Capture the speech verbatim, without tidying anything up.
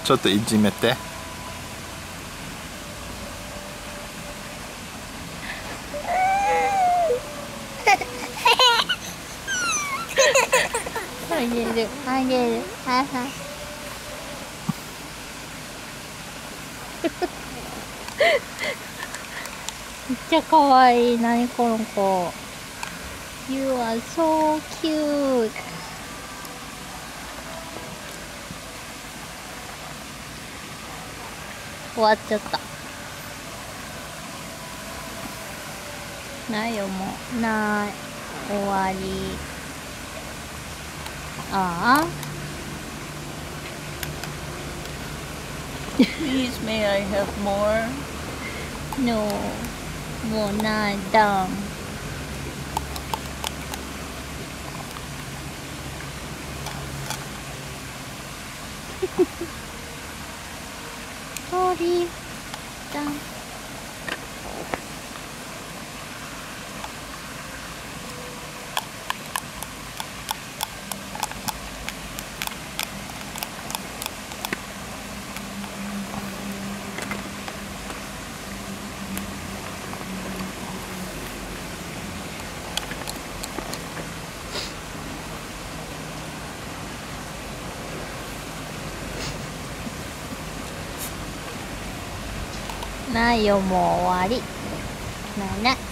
ちょっといじめて。 あげるあげる、はいはい。めっちゃ可愛い。なにこの子。You are so cute. 終わっちゃった。ないよ、もう。ない。終わり。ああ。 Please, may I have more? No. もうない。ダウン。Sorry. ダウン。ないよ、もう終わり。ないない。